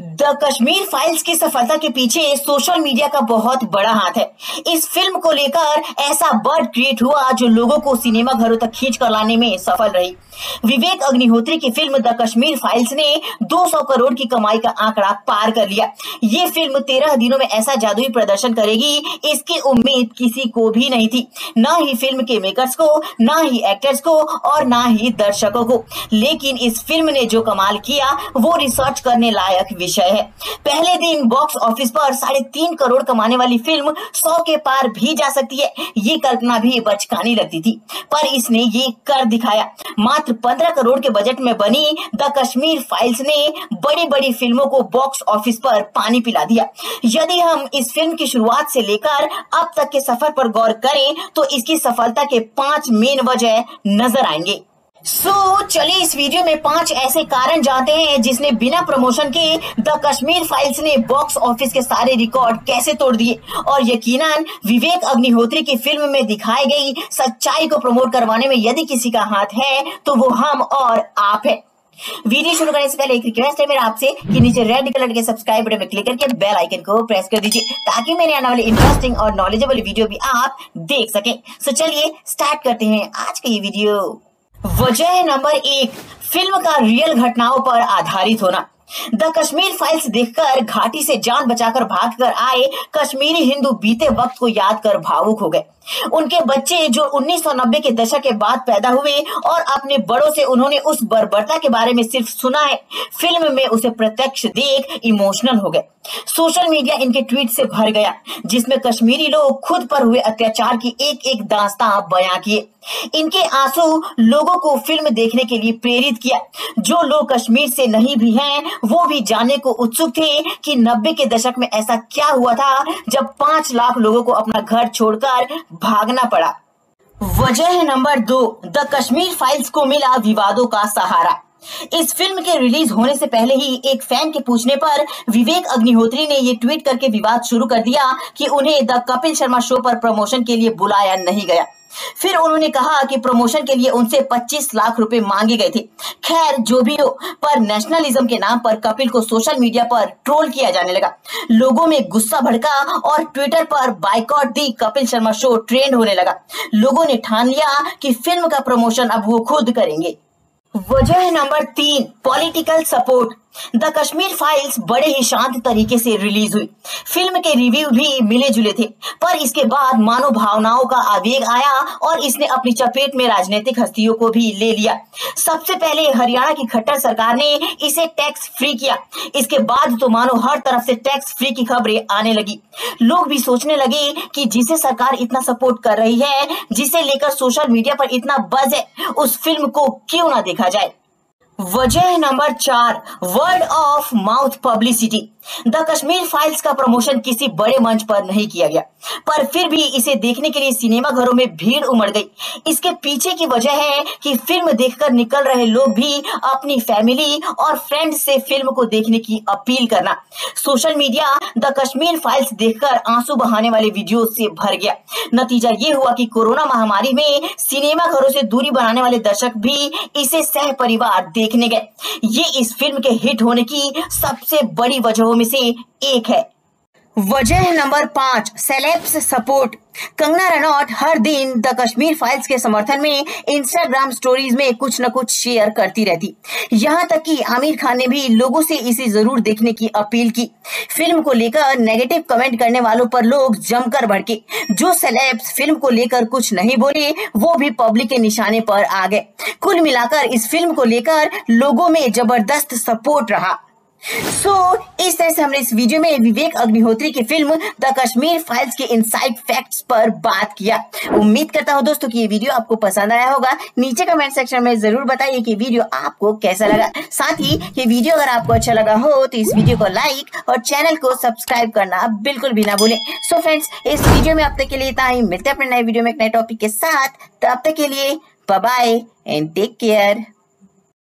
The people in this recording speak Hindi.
द कश्मीर फाइल्स की सफलता के पीछे सोशल मीडिया का बहुत बड़ा हाथ है। इस फिल्म को लेकर ऐसा बर्ड क्रिएट हुआ जो लोगों को सिनेमा घरों तक खींच कर लाने में सफल रही। विवेक अग्निहोत्री की फिल्म द कश्मीर फाइल्स ने 200 करोड़ की कमाई का आंकड़ा पार कर लिया। ये फिल्म 13 दिनों में ऐसा जादुई प्रदर्शन करेगी, इसकी उम्मीद किसी को भी नहीं थी, ना ही फिल्म के मेकर्स को, ना ही एक्टर्स को और ना ही दर्शकों को। लेकिन इस फिल्म ने जो कमाल किया वो रिसर्च करने लायक विषय है। पहले दिन बॉक्स ऑफिस पर 3.5 करोड़ कमाने वाली फिल्म 100 के पार भी जा सकती है, ये कल्पना भी बचकानी लगती थी, पर इसने ये कर दिखाया। मात्र 15 करोड़ के बजट में बनी द कश्मीर फाइल्स ने बड़ी बड़ी फिल्मों को बॉक्स ऑफिस पर पानी पिला दिया। यदि हम इस फिल्म की शुरुआत से लेकर अब तक के सफर पर गौर करें तो इसकी सफलता के 5 मेन वजह नजर आएंगे। चलिए इस वीडियो में 5 ऐसे कारण जानते हैं जिसने बिना प्रमोशन के द कश्मीर फाइल्स ने बॉक्स ऑफिस के सारे रिकॉर्ड कैसे तोड़ दिए और यकीनन विवेक अग्निहोत्री की फिल्म में दिखाई गई सच्चाई को प्रमोट करवाने में यदि किसी का हाथ है तो वो हम और आप है। वीडियो शुरू करने से पहले एक रिक्वेस्ट है मेरा आपसे कि नीचे रेड कलर के सब्सक्राइब बटन में क्लिक करके बेल आइकन को प्रेस कर दीजिए ताकि मेरे आने वाले इंटरेस्टिंग और नॉलेजेबल वीडियो भी आप देख सकें। चलिए स्टार्ट करते हैं आज का ये वीडियो। वजह नंबर 1, फिल्म का रियल घटनाओं पर आधारित होना। द कश्मीर फाइल्स देखकर घाटी से जान बचाकर भागकर आए कश्मीरी हिंदू बीते वक्त को याद कर भावुक हो गए। उनके बच्चे जो 1990 के दशक के बाद पैदा हुए और अपने बड़ों से उन्होंने उस बर्बरता के बारे में सिर्फ सुना है, फिल्म में उसे प्रत्यक्ष देख इमोशनल हो गए। सोशल मीडिया इनके ट्वीट से भर गया जिसमें कश्मीरी लोग खुद पर हुए अत्याचार की एक एक दास्तां बयां किए। इनके आंसू लोगों को फिल्म देखने के लिए प्रेरित किया। जो लोग कश्मीर से नहीं भी हैं वो भी जानने को उत्सुक थे कि 90 के दशक में ऐसा क्या हुआ था जब 5 लाख लोगों को अपना घर छोड़कर भागना पड़ा। वजह नंबर 2, द कश्मीर फाइल्स को मिला विवादों का सहारा। इस फिल्म के रिलीज होने से पहले ही एक फैन के पूछने पर विवेक अग्निहोत्री ने ये ट्वीट करके विवाद शुरू कर दिया कि उन्हें द कपिल शर्मा शो पर प्रमोशन के लिए बुलाया नहीं गया। फिर उन्होंने कहा कि प्रमोशन के लिए उनसे 25 लाख रुपए मांगे गए थे। खैर जो भी हो, पर नेशनलिज्म के नाम पर कपिल को सोशल मीडिया पर ट्रोल किया जाने लगा। लोगों में गुस्सा भड़का और ट्विटर पर boycott The Kapil Sharma Show trend होने लगा। लोगों ने ठान लिया कि फिल्म का प्रमोशन अब वो खुद करेंगे। वजह number 3, political support. The Kashmir Files बड़े ही शांत तरीके से रिलीज हुई। फिल्म के रिव्यू भी मिले जुले थे, पर इसके बाद मानव भावनाओं का आवेग आया और इसने अपनी चपेट में राजनीतिक हस्तियों को भी ले लिया। सबसे पहले हरियाणा की खट्टर सरकार ने इसे टैक्स फ्री किया। इसके बाद तो मानो हर तरफ से टैक्स फ्री की खबरें आने लगी। लोग भी सोचने लगे कि जिसे सरकार इतना सपोर्ट कर रही है, जिसे लेकर सोशल मीडिया पर इतना बज़ है, उस फिल्म को क्यों ना देखा जाए। वजह number 4, word of mouth publicity. The Kashmir Files का प्रमोशन किसी बड़े मंच पर नहीं किया गया, पर फिर भी इसे देखने के लिए सिनेमा घरों में भीड़ उमड़ गई। इसके पीछे की वजह है कि फिल्म देखकर निकल रहे लोग भी अपनी फैमिली और फ्रेंड्स से फिल्म को देखने की अपील करना। Social media The Kashmir Files देखकर आंसू बहाने वाले वीडियो से भर गया। नतीजा ये हुआ कि कोरोना महामारी में सिनेमा घरों से दूरी बनाने वाले दर्शक भी इसे सह परिवार देखने गए। ये इस फिल्म के हिट होने की सबसे बड़ी वजहों में से एक है। वजह number 5, celebs support. Kangana Ranaut हर दिन द कश्मीर फाइल्स के समर्थन में इंस्टाग्राम स्टोरीज में कुछ न कुछ शेयर करती रहती। यहाँ तक कि आमिर खान ने भी लोगों से इसे जरूर देखने की अपील की। फिल्म को लेकर नेगेटिव कमेंट करने वालों पर लोग जमकर भड़के। जो सेलेब्स फिल्म को लेकर कुछ नहीं बोले वो भी पब्लिक के निशाने पर आ गए। कुल मिलाकर इस फिल्म को लेकर लोगों में जबरदस्त सपोर्ट रहा। इस तरह से हमने इस वीडियो में विवेक अग्निहोत्री की फिल्म द कश्मीर फाइल्स के इनसाइड फैक्ट्स पर बात किया। उम्मीद करता हूं दोस्तों कि ये वीडियो आपको पसंद आया होगा। नीचे कमेंट सेक्शन में जरूर बताइए कि वीडियो आपको कैसा लगा। साथ ही ये वीडियो अगर आपको अच्छा लगा हो तो इस वीडियो को लाइक और चैनल को सब्सक्राइब करना बिल्कुल भी ना भूलें। फ्रेंड्स, इस वीडियो में अब तक के लिए इतना ही। मिलते हैं अपने नए वीडियो में एक नए टॉपिक के साथ। तब तक के लिए bye bye and take care.